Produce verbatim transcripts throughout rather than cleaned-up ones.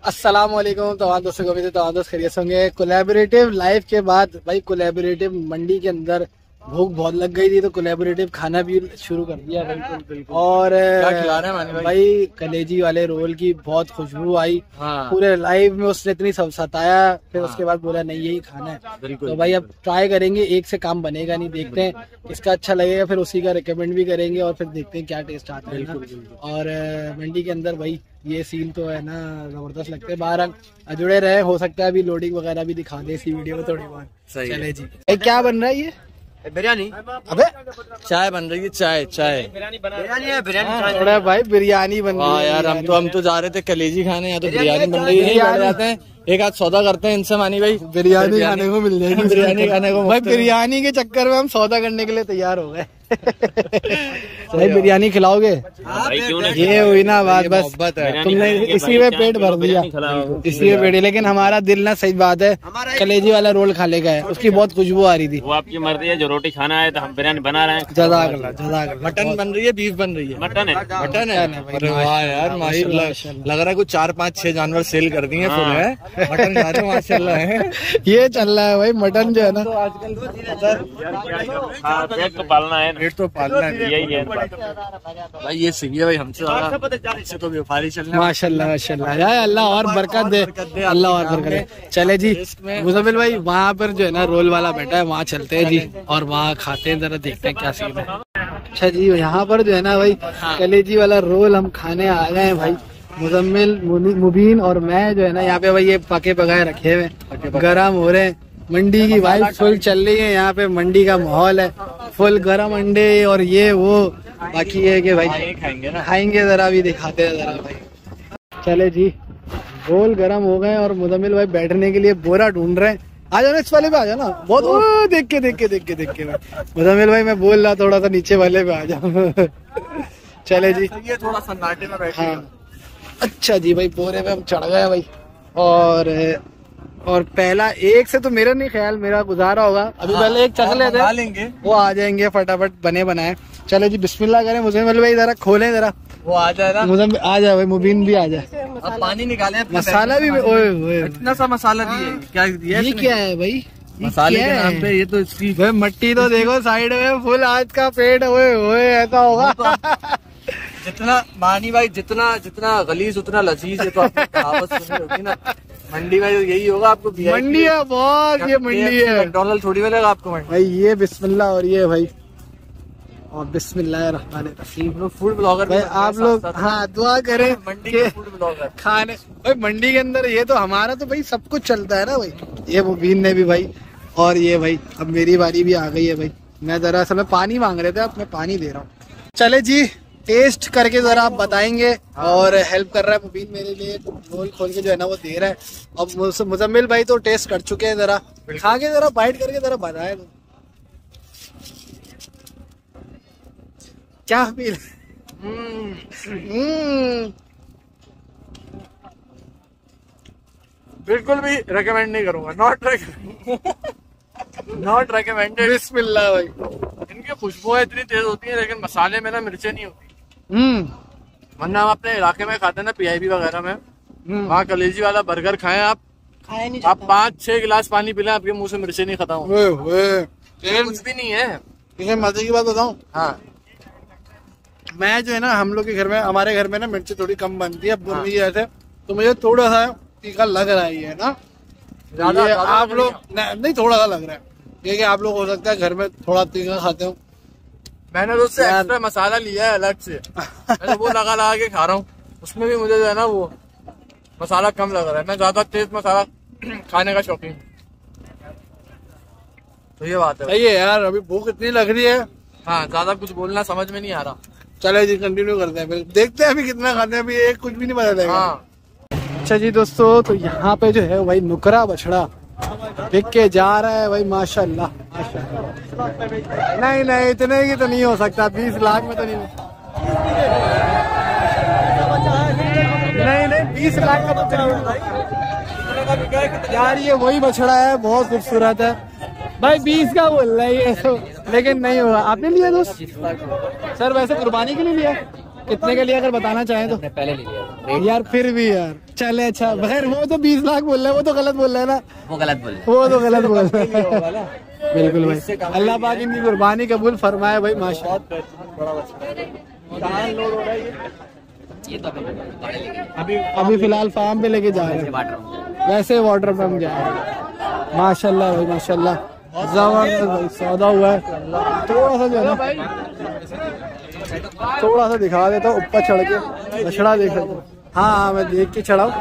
अस्सलाम वालेकुम। तमाम दोस्तों को भी तमाम दोस्त खैरियत होंगे। कोलैबोरेटिव लाइफ के बाद भाई कोलैबोरेटिव मंडी के अंदर भूख बहुत लग गई थी तो कोलैबोरेटिव खाना भी शुरू कर दिया। बिल्कुल बिल्कुल। और क्या खिला रहे हैं भाई? भाई कलेजी वाले रोल की बहुत खुशबू आई। हाँ। पूरे लाइव में उसने इतनी सब सताया, फिर हाँ। उसके बाद बोला नहीं यही खाना है। तो भाई अब ट्राई करेंगे, एक से काम बनेगा नहीं, देखते हैं किसका अच्छा लगेगा, फिर उसी का रिकमेंड भी करेंगे और फिर देखते हैं क्या टेस्ट आता है ना। और मंडी के अंदर भाई ये सीन तो है ना जबरदस्त लगते हैं। बाहर जुड़े रहे, हो सकता है अभी लोडिंग वगैरह भी दिखा दे इसी वीडियो में थोड़ी बहुत। चले जी। क्या बन रहा है ये? बिरयानी। अबे चाय बन रही है, चाय चाय बिरयानी है। बिरयानी थोड़ा भाई बिरयानी बन रही है यार। हम तो हम तो जा रहे थे कलेजी खाने, यहाँ तो बिरयानी बन रही है। यहीं बैठ जाते हैं, एक आध सौदा करते हैं इनसे मानी भाई, बिरयानी खाने को मिल जाएगी। बिरयानी खाने को भाई बिरयानी के चक्कर में हम सौदा करने के लिए तैयार हो गए। भाई बिरयानी खिलाओगे? ये हुई ना बात, बस तुमने इसी में पेट भर दिया, इसी में पेट। लेकिन हमारा दिल ना, सही बात है, कलेजी वाला रोल खा लेगा है, उसकी बहुत खुशबू आ रही थी। वो आपकी मर्जी है, जो रोटी खाना है तो हम बिरयानी बना रहे हैं। जज़ाकल्लाह जज़ाकल्लाह। मटन बन रही है, बीफ बन रही है? मटन है। मटन है। अरे वाह यार माशाल्लाह, लग रहा है कुछ चार पाँच छह जानवर सेल कर दिए फुल है। मटन खा रहे माशाल्लाह है। ये चल रहा है भाई मटन जो है ना, आजकल पेट तो पालना है, पेट तो पालना है, यही है भाई। ये सही है भाई, हमसे तो व्यापारी चलना। माशाल्लाह माशाल्लाह यार, अल्लाह और बरकत दे, अल्लाह और बरकत दे। चले जी मुज़म्मिल भाई, वहाँ पर जो है ना रोल वाला बैठा है, वहाँ चलते हैं जी और वहाँ खाते हैं, जरा देखते हैं क्या सीन है। अच्छा जी, यहाँ पर जो है ना भाई कलेजी वाला रोल हम खाने आ गए हैं भाई। मुज़म्मिल, मुबीन और मैं जो है ना यहाँ पे भाई ये पके पकाए रखे हुए गरम हो रहे हैं। मंडी की वाइब फुल चल रही है, यहाँ पे मंडी का माहौल है, फुल गरम अंडे और ये वो। बाकी ये कि भाई खाएंगे ना, खाएंगे जरा भी दिखाते हैं जरा भाई। चले जी, गोल गरम हो गए और मुज़म्मिल भाई बैठने के लिए बोरा ढूंढ रहे हैं। आ जाओ ना, इस वाले पे आ जाओ ना। बहुत ओ, देख के देख के देख के देख के मुज़म्मिल भाई मैं बोल रहा थोड़ा सा नीचे वाले पे आ जाओ। चले जी, ये थोड़ा सन्नाटे में बैठे। हाँ अच्छा जी भाई, बोरे पे हम चढ़ गए भाई। और और पहला एक से तो मेरा नहीं ख्याल, मेरा गुजारा होगा अभी। हाँ, पहले एक चख लेते हैं, वो आ जाएंगे फटाफट बने बनाए। चलो जी बिस्मिल्लाह करें। मुज़म्मिल भाई जरा खोलें जरा, वो आ जाए ना। मुझे आ जाए भाई, मुबीन भी आ जाए। अब पानी निकाले, मसाला भी। ओए ओए इतना सा मसाला दिए, क्या दिया? ये क्या है भाई? मसाले के नाम पे ये तो इसकी भाई मट्टी तो देखो साइड में फुल, आज का पेट ओए ओए ऐसा होगा। जितना मानी भाई, जितना जितना गलीज उतना लजीज, ये तो आपने कहावत सुनी होगी ना। मंडी में यही होगा आपको। मंडी है बहुत, ये मंडी है, मैकडॉनल्ड थोड़ी मिलेगा आपको मंडी भाई। ये बिस्मिल्लाह और ये भाई और बिस्मिल्लाह रहमान रहीम। फूड ब्लॉगर भाई आप लोग, हाँ दुआ करें मंडी के फूड ब्लॉगर खाने। भाई मंडी के अंदर ये तो हमारा तो भाई सब कुछ चलता है ना भाई। ये मुबीन ने भी भाई, और ये भाई अब मेरी बारी भी आ गई है भाई। मैं जरा समय पानी मांग रहे थे, अब मैं पानी दे रहा हूँ। चले जी, टेस्ट करके जरा आप बताएंगे। और हेल्प कर रहा है मुबीन मेरे लिए, रोल खोल के जो है ना वो दे रहा है। अब मुज़म्मिल भाई तो टेस्ट कर चुके हैं, जरा खा के जरा बाइट करके जरा बताए क्या फील। बिल्कुल भी रेकमेंड नहीं करूंगा, नॉट नॉट रेकमेंडेड। बिस्मिल्लाह भाई, इनकी खुशबू इतनी तेज होती है, लेकिन मसाले में ना मिर्चें नहीं होती। हम्म वरना हम अपने इलाके में खाते हैं ना, पीआईबी वगैरह में, वहाँ कलेजी वाला बर्गर खाएं आप, खाए नहीं आप पाँच छह गिलास पानी पी लें, आपके मुंह से मिर्चें नहीं खत्म होती। कुछ भी नहीं है। किसी मजे की बात बताऊं? हाँ, मैं जो है ना, हम लोग के घर में, हमारे घर में ना मिर्ची थोड़ी कम बनती है। अब ये ऐसे तो मुझे थोड़ा सा तीखा लग रहा है ये ना। ज्यादा आप लोग नहीं, थोड़ा सा लग रहा है ये कि आप लोग हो सकता है घर में थोड़ा तीखा खाते हो। मैंने तो उससे एक्स्ट्रा मसाला लिया है अलग से, मैंने वो लगा लगा के खा रहा हूँ। उसमें भी मुझे जो है ना वो मसाला कम लग रहा है। मैं ज्यादा तेज मसाला खाने का शौकीन, तो ये बात है। सही है यार, अभी भूख इतनी लग रही है। हाँ, ज्यादा कुछ बोलना समझ में नहीं आ रहा। चले जी कंटिन्यू करते हैं, फिर देखते हैं अभी कितना खाते हैं। अभी एक कुछ भी नहीं पता लगेगा। हाँ। अच्छा जी दोस्तों, तो यहाँ पे जो है भाई नुकरा बछड़ा बिक के जा रहा है भाई। माशाल्लाह माशाल्लाह। नहीं नहीं, इतने की तो नहीं हो सकता, बीस लाख में तो नहीं। नहीं नहीं, बीस लाख का तो नहीं यार। ये वही बछड़ा है, बहुत खूबसूरत है भाई। बीस का बोल रहा है ये तो, लेकिन नहीं होगा। आपने लिया दोस्त? सर वैसे कुर्बानी के लिए लिया? कितने के लिए अगर बताना चाहें तो? पहले ले लिया यार फिर भी यार चले अच्छा बगैर वो तो बीस लाख बोल रहा है, वो तो गलत बोल रहा है ना, वो गलत बोल वो तो गलत बोल रहा है। बिल्कुल भाई, अल्लाह पाक इनकी कुर्बानी कबूल फरमाए भाई माशाल्लाह। ये तो अभी अभी फिलहाल फार्म पे लेके जा रहे हैं, वैसे वाटर पंप जा रहे हैं। माशाल्लाह भाई माशाल्लाह, जबरदस्त भाई सौदा हुआ है। थोड़ा सा जो है ना थोड़ा सा दिखा देता हूँ ऊपर चढ़ के, बछड़ा देख सकते हो। हाँ हाँ मैं देख के चढ़ाऊ,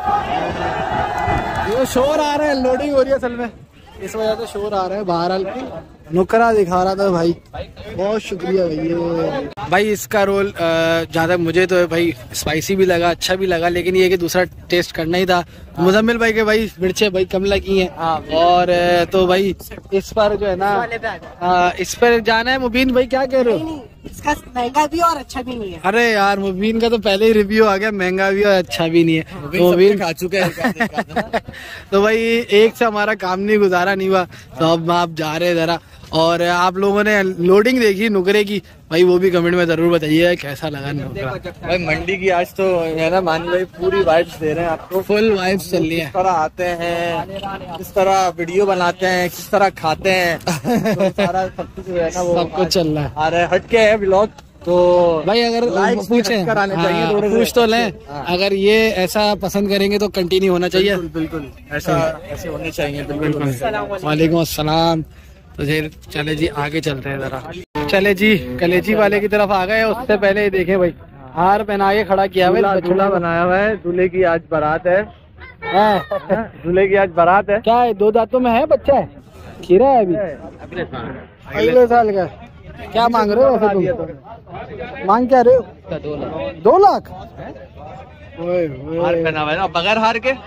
ये शोर आ रहा है, लोडिंग हो रही है असल में, इस वजह से शोर आ रहा है। बहरहाल नुकरा दिखा रहा था भाई, बहुत शुक्रिया भाई। भाई इसका रोल ज्यादा मुझे तो भाई स्पाइसी भी लगा, अच्छा भी लगा, लेकिन ये कि दूसरा टेस्ट करना ही था। मुजम्मिल भाई के भाई मिर्चे भाई कम लगी हैं, और तो भाई इस पर जो है ना आ, इस पर जाना है। मुबीन भाई क्या कह रहे हो? इसका महंगा भी और अच्छा भी नहीं है। अरे यार मुबीन का तो पहले ही रिव्यू आ गया, महंगा भी और अच्छा भी नहीं है। तो मुबीन खा चुके हैं तो भाई एक से हमारा काम नहीं गुजारा नहीं हुआ, तो अब आप जा रहे हैं जरा। और आप लोगों ने लोडिंग देखी नुकरे की, भाई वो भी कमेंट में जरूर बताइए कैसा लगा नुकरा। भाई मंडी की आज तो है ना मानी भाई पूरी वाइब्स दे रहे हैं आपको, फुल वाइब्स चल रही है। किस तरह आते हैं, किस तरह वीडियो बनाते हैं, किस तरह खाते हैं, तो सारा सब कुछ है ना वो सब कुछ चल रहा है। अरे हटके है व्लॉग, तो भाई अगर पूछे हाँ, पूछ तो लें, अगर ये ऐसा पसंद करेंगे तो कंटिन्यू होना चाहिए। बिल्कुल ऐसा ऐसे होने चाहिए। बिल्कुल। वालेकुम अस्सलाम। तो चले जी आगे चलते हैं जरा। चले जी कलेजी वाले की तरफ आ गए, उससे पहले देखें भाई हार पहना के खड़ा किया हुआ है, दूल्हा बनाया हुआ है, दूल्हे की आज बारात है, दूल्हे की आज बारात है। क्या है, दो दांतों में है बच्चा है, खीरा है अभी अगले साल का। क्या मांग रहे हो वैसे तुम? मांग क्या रहे हो? दो लाख दो लाख हार पहना हुआ है ना, बगैर हार के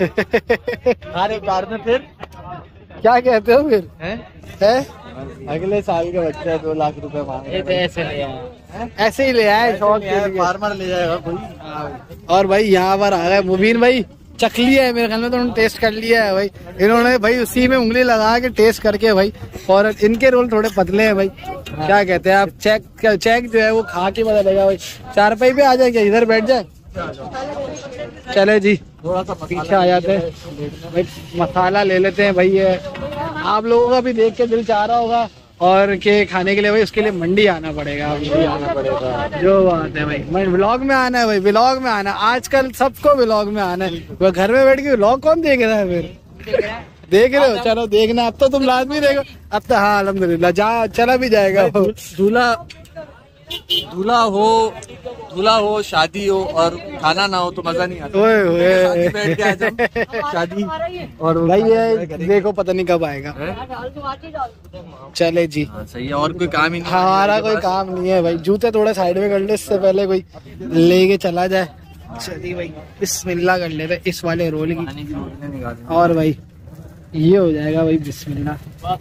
हार एक बार में फिर क्या कहते हो फिर है? है? अगले साल का बच्चा है, दो लाख रुपए मांगे। ऐसे ले आए, ऐसे ही ले आए शौक के लिए, फार्मर ले जाएगा कोई। और भाई यहाँ पर आ गए मुबीन भाई, चख लिया है मेरे ख्याल में, तो उन्होंने टेस्ट कर लिया है भाई। इन्होंने भाई उसी में उंगली लगा के टेस्ट करके भाई, और इनके रोल थोड़े पतले हैं भाई। क्या कहते हैं आप, चेक चेक जो है वो खा के पता लगा भाई। चार पाई पे आ जाए क्या, इधर बैठ जाए? चले जी थोड़ा सा पीछे आ जाते हैं भाई, मसाला ले लेते हैं भाई। ये आप लोगों का भी देख के दिल चाह रहा होगा और के खाने के लिए भाई, उसके लिए मंडी आना पड़ेगा, मंडी आना पड़ेगा। जो बात है भाई, व्लॉग में आना है भाई, व्लॉग में आना। आजकल सबको व्लॉग में आना है, वो घर में बैठ के व्लॉग कौन देख रहा है फिर? देख रहे हो, चलो देखना। अब तो तुम लाजमी देखो, अब तो हाँ अल्हम्दुलिल्लाह जा चला भी जाएगा। दूल्हा दूल्हा हो दूल्हा हो शादी हो और खाना ना हो तो मजा नहीं आता। ओए ओए बैठ के आज हम शादी और भाई ये देखो पता नहीं कब आएगा। चले जी सही है, और कोई काम ही नहीं। हमारा कोई काम नहीं है भाई, जूते थोड़े साइड में कर ले, इससे पहले कोई लेके चला जाए। चलिए भाई बिस्मिल्लाह कर लेते इस वाले रोल की, और भाई ये हो जाएगा भाई बिस्मिल्लाह।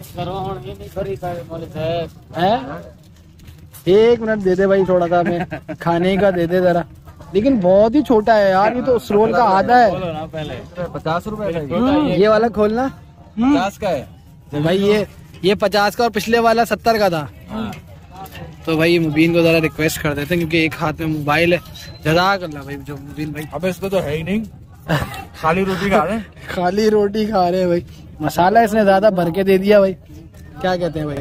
है एक मिनट दे दे भाई, थोड़ा सा हमें खाने का दे दे जरा, लेकिन बहुत ही छोटा है यार, ये तो उस रोल का आधा है। पचास रुपए का ये वाला खोलना पचास का है तो भाई, ये ये पचास का और पिछले वाला सत्तर का था। तो भाई मुबीन को जरा रिक्वेस्ट कर देते हैं, क्योंकि एक हाथ में मोबाइल है। जज़ाक अल्लाह भाई जो मुबीन भाई। अब इसमें तो है ही नहीं, खाली रोटी खा रहे हैं। खाली रोटी खा रहे हैं भाई, मसाला इसने ज्यादा भर के दे दिया भाई। क्या कहते हैं भाई?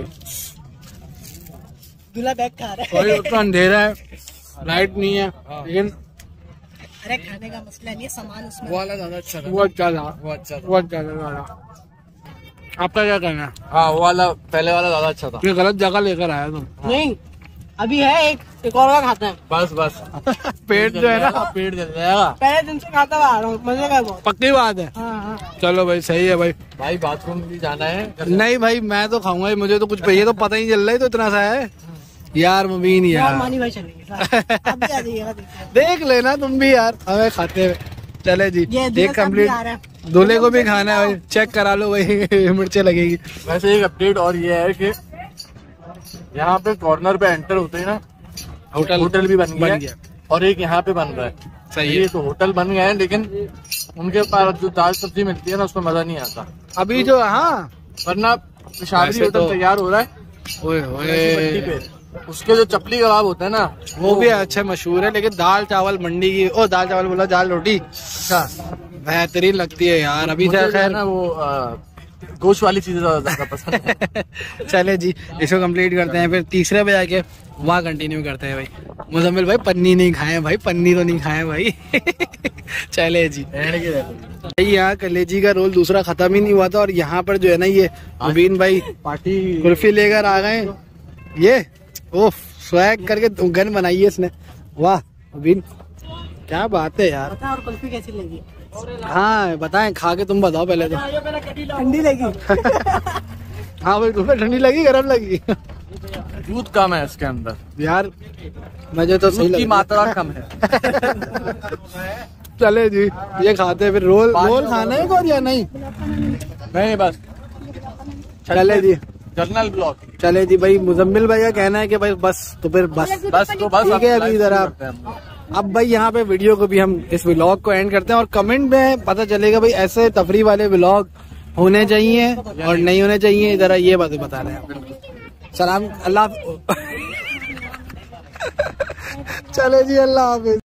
दूल्हा बैग खा रहा है। भाई उतना अंधेरा है, लाइट नहीं है, लेकिन अरे खाने का मसला नहीं है, सामान उसमें वो वाला ज्यादा अच्छा था, वो अच्छा था, वो अच्छा था। वो अच्छा था। आपका क्या कहना है? हाँ वो वाला पहले वाला ज्यादा अच्छा था। ये गलत जगह लेकर आया तुम। नहीं, अभी है एक एक और का खाता है। बस बस पेट जो है ना, पेट जल जाएगा। पहले दिन से खाता हुआ आ रहा हूँ, मजे का बहुत। पक्की बात है। हाँ हाँ। चलो भाई सही है भाई। भाई बाथरूम भी जाना है। नहीं भाई मैं तो खाऊंगा, मुझे तो कुछ ये तो पता ही चल रहा है, तो इतना सा है यार मुबीन यार। मानी भाई चलेंगे आप भी आ जाइएगा, देख लेना तुम भी यार हमें खाते हुए। चले जी एक कम्प्लीट, दूल्हे को भी खाना है भाई, चेक करा लो भाई मिर्चे लगेगी। वैसे एक अपडेट और ये है कि यहाँ पे कॉर्नर पे एंटर होते हैं ना, होटल होटल भी बन गया, बन गया। और एक यहाँ पे बन रहा है। सही है, ये तो होटल बन गए हैं, लेकिन उनके पास जो दाल सब्जी मिलती है ना उसमें मजा नहीं आता अभी जो। हाँ वरना शादी होटल तैयार हो रहा है। ओए ओए उसके जो चपली कबाब होते हैं ना वो भी अच्छे मशहूर है, लेकिन दाल चावल मंडी की, ओ दाल चावल बोला दाल रोटी बेहतरीन लगती है यार। अभी मुझे से जो है खैर ना वो आ, गोश्त वाली चीजें ज्यादा ज्यादा पसंद है। चले जी इसको कंप्लीट करते हैं, फिर तीसरे पे जाके वहाँ कंटिन्यू करते हैं भाई। मुजम्मिल भाई पन्नी नहीं खाए भाई, पन्नी तो नहीं खाए भाई। चले जी भाई यहाँ कलेजी का रोल दूसरा खत्म ही नहीं हुआ था, और यहाँ पर जो है ना ये मुबीन भाई पार्टी कुल्फी लेकर आ गए। ये ओह स्वैग करके गन बनाई है इसने, वाह मुबीन क्या बात है यार। और कुल्फी कैसी लगी? हाँ बताएं, खा के तुम बताओ पहले तो। ठंडी लगी। हाँ भाई तुम्हें ठंडी लगी गरम लगी? दूध कम है इसके अंदर यार मुझे तो सही दूध की लगी। मात्रा कम है। चले जी ये खाते हैं, फिर रोल रोल खाना है और या नहीं? नहीं बस चले जी जर्नल ब्लॉक। चले जी भाई मुजम्मिल भाई का कहना है कि भाई बस तो फिर बस बस तो बस ठीक है। अब अभी live इधर शुरू आप करते हैं हम लोग। अब भाई यहाँ पे वीडियो को भी हम इस व्लॉग को एंड करते हैं, और कमेंट में पता चलेगा भाई ऐसे तफरी वाले व्लॉग होने चाहिए और नहीं होने चाहिए, इधर ये बातें बता रहे हैं। सलाम अल्लाह। चले जी अल्लाह हाफिज।